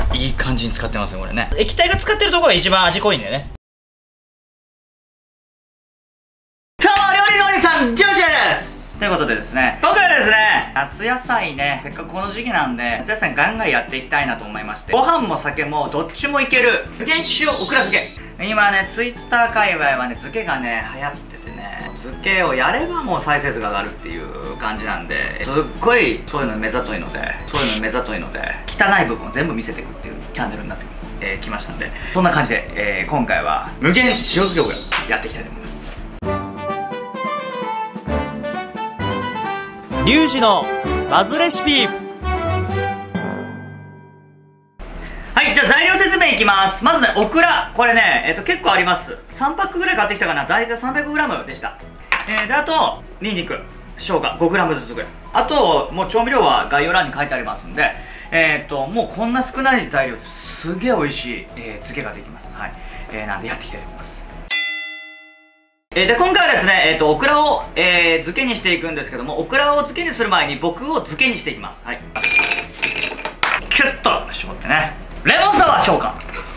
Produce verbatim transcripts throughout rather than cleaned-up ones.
いい感じに使ってますねこれね。液体が使ってるところが一番味濃いんだよね。どうも料理のお兄さんジョージですということでですね、今回はですね、夏野菜ね、せっかくこの時期なんで夏野菜ガンガンやっていきたいなと思いまして、ご飯も酒もどっちもいける無限塩オクラ漬け。今ねツイッター界隈はね漬けがね流行っててね、漬けをやればもう再生数が上がるっていう感じなんで、すっごいそういうの目ざといのでそういうの目ざといので汚い部分を全部見せていくっていうチャンネルになってき、えー、ましたんで、そんな感じで、えー、今回は無限塩漬けオクラやっていきたいと思います。リュウジのバズレシピ。はい、じゃあ材料説明いきます。まずね、オクラ。これね、えっと、結構あります。さんパックぐらい買ってきたかな。だいたい さんびゃくグラム でした。えー、で、あと、ニンニク、生姜 ごグラム ずつぐらい。あと、もう調味料は概要欄に書いてありますんで、えー、っと、もうこんな少ない材料ですげえ美味しい、えー、漬けができます。はい。えー、なんでやっていきたいと思います。えー、で、今回はですね、えー、っと、オクラを、えー、漬けにしていくんですけども、オクラを漬けにする前に僕を漬けにしていきます。はい。キュッと絞ってね。レモンサワー召喚。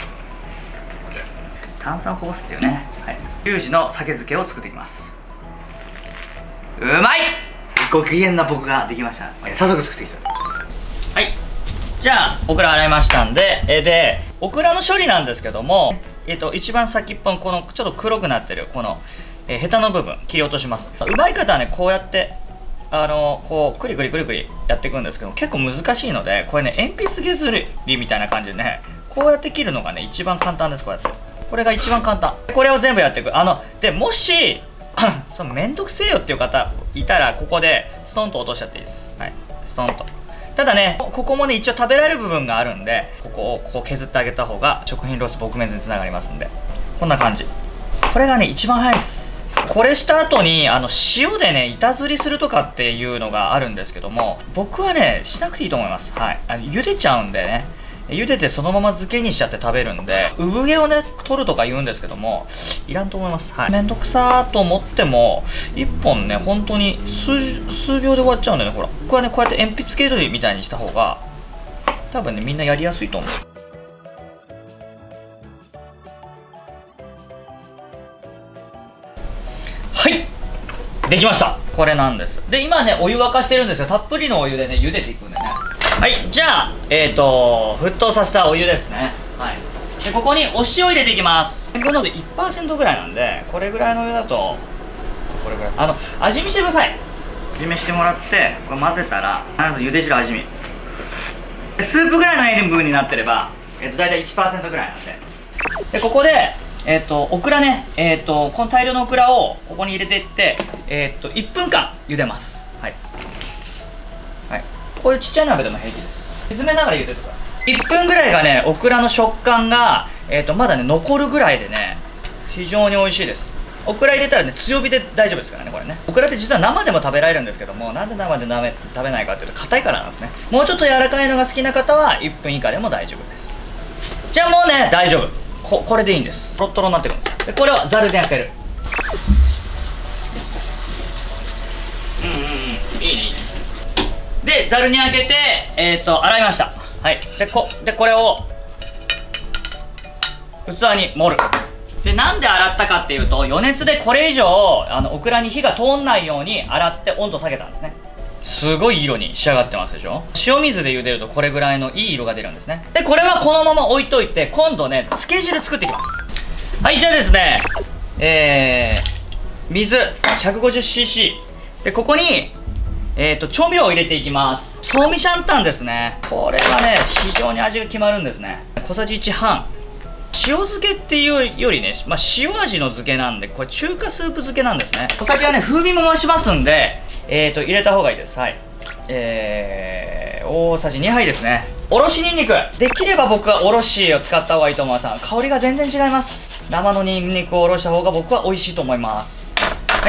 炭酸をこぼすっていうね、はい、リュウジの酒漬けを作っていきます。うまい。ご機嫌な僕ができました。早速作っていきたいと思います。はい、じゃあオクラ洗いましたんで、えでオクラの処理なんですけども、えっと一番先っぽのこのちょっと黒くなってるこの、えー、ヘタの部分切り落とします。うまい方はねこうやってあのこうクリクリクリクリやっていくんですけど、結構難しいのでこれね鉛筆削りみたいな感じでねこうやって切るのがね一番簡単です。こうやってこれが一番簡単。これを全部やっていく。あのでもしそのめんどくせえよっていう方いたらここでストンと落としちゃっていいです。はい、ストンと。ただねここもね一応食べられる部分があるんで、ここをここ削ってあげた方が食品ロス撲滅につながりますんで、こんな感じ。これがね一番早いです。これした後にあの塩でね板ずりするとかっていうのがあるんですけども、僕はねしなくていいと思います。はい、あの茹でちゃうんでね、茹でてそのまま漬けにしちゃって食べるんで、産毛をね取るとか言うんですけどもいらんと思います。はい、めんどくさーと思ってもいっぽんね本当に 数, 数秒で終わっちゃうんだよね。ほら僕はねこうやって鉛筆削りみたいにした方が多分ねみんなやりやすいと思う。はい、できました。これなんです。で今ねお湯沸かしてるんですよ。たっぷりのお湯でね茹でていくんでね。はい、じゃあえっ、ー、と沸騰させたお湯ですね。はい、でここにお塩入れていきます。なので いちパーセント ぐらいなんで、これぐらいのお湯だとこれぐらいあの味見してください。味見してもらってこれ混ぜたら必ず茹で汁味見。スープぐらいの塩分になってれば、えー、と大体 いちパーセント ぐらいなんで。でここでえっ、ー、とオクラね、えっ、ー、とこの大量のオクラをここに入れていって、えっ、ー、といっぷんかん茹でます。はい、はい、こういうちっちゃい鍋でも平気です。沈めながら茹でてください。いっぷんぐらいがねオクラの食感が、えー、とまだね残るぐらいでね非常に美味しいです。オクラ入れたらね強火で大丈夫ですからね。これねオクラって実は生でも食べられるんですけども、なんで生でなめ食べないかっていうと硬いからなんですね。もうちょっと柔らかいのが好きな方はいっぷん以下でも大丈夫です。じゃあもうね大丈夫。こ, これでいいんです。トロットロになってくるんです。でこれをざるで開ける。うんうんうん、いいねいいね。でざるに開けてえっ、ー、と洗いました。はい、で こ, でこれを器に盛る。でなんで洗ったかっていうと、余熱でこれ以上あのオクラに火が通んないように洗って温度下げたんですね。すごい色に仕上がってますでしょ。塩水で茹でるとこれぐらいのいい色が出るんですね。でこれはこのまま置いといて今度ね漬け汁作っていきます。はい、じゃあですねえー、水 ひゃくごじゅうシーシー でここにえーと調味料を入れていきます。ソーミシャンタンですね。これはね非常に味が決まるんですね。小さじいち半。塩漬けっていうよりね、まあ、塩味の漬けなんでこれ中華スープ漬けなんですね。お酒はね風味も増しますんでえーと入れた方がいいです。はい、えー、大さじにはいですね。おろしにんにく、できれば僕はおろしを使った方がいいと思います。香りが全然違います。生のにんにくをおろした方が僕は美味しいと思います。はい、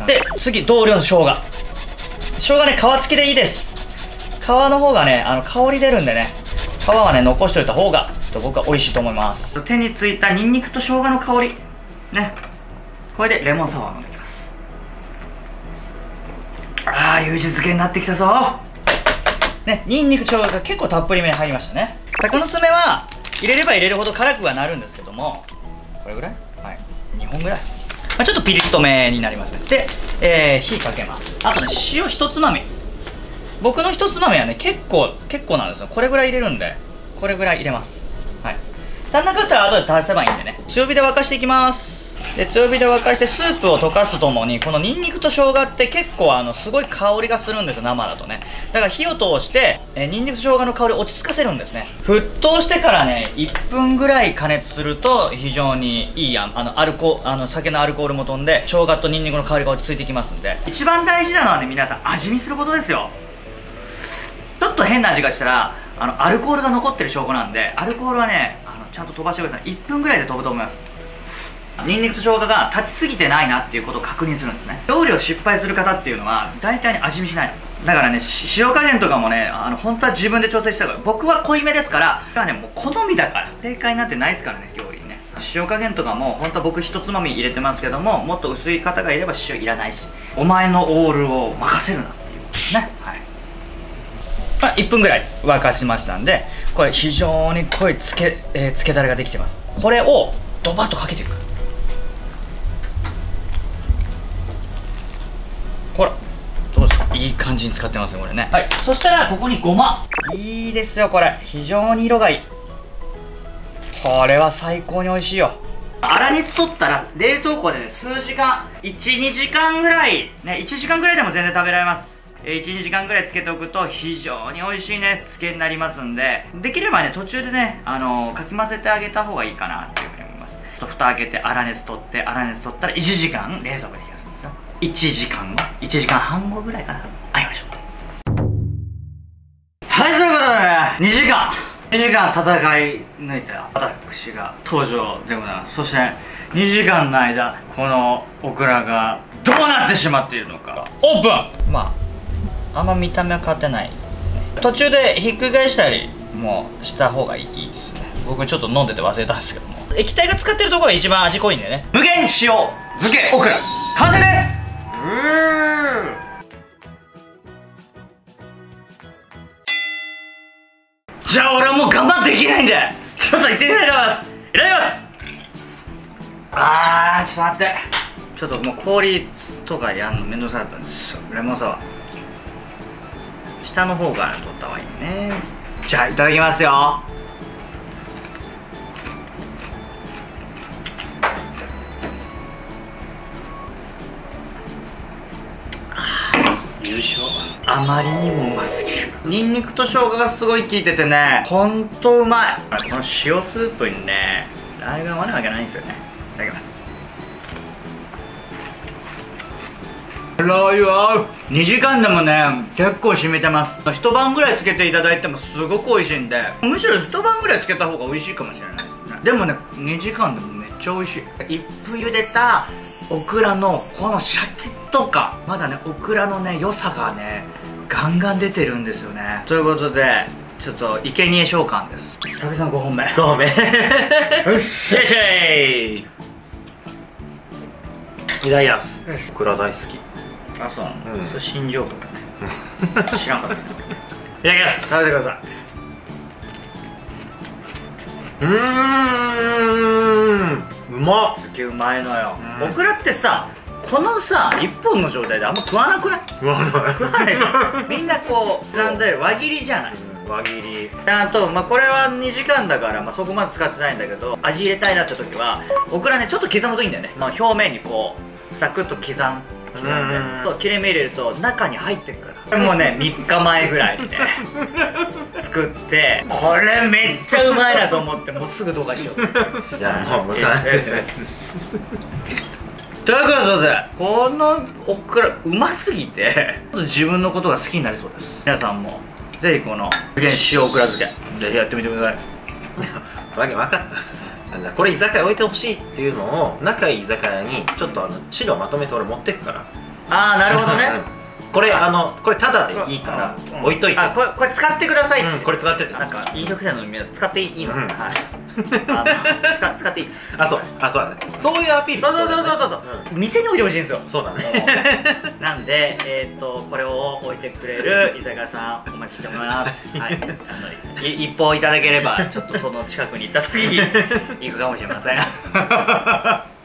で次同量の生姜。生姜ね皮付きでいいです。皮の方がねあの香り出るんでね、皮はね残しておいた方がちょっと僕は美味しいと思います。手についたにんにくと生姜の香りね、これでレモンサワー飲んでいきます。ああ、ゆうじ漬けになってきたぞね。にんにく生姜が結構たっぷりめに入りましたね。 鷹の爪は入れれば入れるほど辛くはなるんですけども、これぐらい、はい、にほんぐらい、まあ、ちょっとピリッとめになりますね。で、えー、火かけます。あとね、塩ひとつまみ。僕のひとつまみはね、結構結構なんですよ。これぐらい入れるんで、これぐらい入れます。はい、足んなかったら後で足せばいいんでね。強火で沸かしていきます。で、強火で沸かしてスープを溶かすとともに、このニンニクと生姜って結構あのすごい香りがするんですよ、生だとね。だから火を通してえニンニクと生姜の香りを落ち着かせるんですね。沸騰してからねいっぷんぐらい加熱すると非常にいいやん、あのアルコあの酒のアルコールも飛んで生姜とニンニクの香りが落ち着いてきますんで、一番大事なのはね、皆さん味見することですよ。ちょっと変な味がしたらあのアルコールが残ってる証拠なんで、アルコールはねあのちゃんと飛ばしてください。いっぷんぐらいで飛ぶと思います。ニンニクと生姜が立ちすぎてないなっていうことを確認するんですね。料理を失敗する方っていうのは大体に味見しないのだからね、塩加減とかもね、あの本当は自分で調整したから、僕は濃いめですから、これはねもう好みだから、正解なんてないですからね、料理にね。塩加減とかも本当は僕一つまみ入れてますけども、もっと薄い方がいれば塩いらないし、お前のオールを任せるなっていうことですね。はい、まあ、いっぷんぐらい沸かしましたんで、これ非常に濃いつけ、えー、つけだれができてます。これをドバッとかけていく。ほら、どうですか、いい感じに使ってますねこれね。はい、そしたらここにごま。いいですよこれ、非常に色がいい。これは最高に美味しいよ。粗熱取ったら冷蔵庫で、ね、数時間、いちにじかんぐらいね、いちじかんぐらいでも全然食べられます。いちにじかんぐらいつけておくと非常に美味しいね漬けになりますんで、できればね途中でね、あのー、かき混ぜてあげた方がいいかなっていうふうに思います。ちょっと蓋開けて粗熱取って、粗熱取ったらいちじかん冷蔵庫で冷やすんですよ。いちじかん後、いちじかんはん後ぐらいかな、会いましょう。はい、ということでにじかんにじかん戦い抜いた私が登場でございます。そしてにじかんの間このオクラがどうなってしまっているのか、オープン。まああんま見た目は変わってないですね。途中でひっくり返したりもした方がいいですね。僕ちょっと飲んでて忘れたんですけども、液体が使ってるところが一番味濃いんでね。無限塩漬けオクラ完成です。うーじゃあ俺はもう我慢できないんでちょっと行ってみたいと思います。いただきます。あー、ちょっと待って、ちょっともう氷とかやんのめんどくさかったんですよ。レモンサワー下の方から取った方がいいね。じゃあいただきますよ。優勝。あまりにもうますぎる。ニンニクと生姜がすごい効いててね、ほんとうまい。この塩スープにねラー油が合わないわけないんですよね。いただきます。ラー油合う。にじかんでもね結構染みてます。一晩ぐらいつけていただいてもすごく美味しいんで、むしろ一晩ぐらいつけた方が美味しいかもしれないですね。でもねにじかんでもめっちゃ美味しい。いっぷん茹でたオクラのこのシャキッと感、まだねオクラのね良さがねガンガン出てるんですよね。ということでちょっと生贄召喚です。久々のごほんめごほんめよっしゃいしゃい。いただきます。オクラ大好き。 あ、そうなの、うん、それ新情報だね知らんかった。いただきます。 食べてください。 うーん、うまっ。 漬けうまいのよ。オクラってさ、このさいっぽんの状態であんま食わなくない？ 食わない食わないでしょみんなこうなんで輪切りじゃない、 うん、輪切り。 あと、まあ、これはにじかんだから、まあ、そこまで使ってないんだけど、味入れたいなって時はオクラねちょっと刻むといいんだよね。まあ、表面にこうザクッと刻ん刻んでと切れ目入れると中に入ってくから。これもねみっかまえぐらいにね作って、これめっちゃうまいなと思ってもうすぐ動画しよう。 いやもうさということでこのオクラうますぎて自分のことが好きになりそうです。皆さんもぜひこの無限塩オクラ漬けぜひやってみてください。 わけ分かった。じゃあこれ居酒屋置いてほしいっていうのを仲いい居酒屋にちょっとあの資料まとめて俺持ってくから。 ああなるほどねこれあのこれタダでいいから置いといて。 あこれこれ使ってくださいって。 これ使っててなんか飲食店の皆さん使っていいの？はい使っていいです。 あそうあそうだね。そういうアピール。 そうそうそうそうそう。店に置いてほしいんですよ。 そうだね。 なんで、えー、とこれを置いてくれる居酒屋さんお待ちしております。はい、あのい一報いただければちょっとその近くに行った時に行くかもしれません。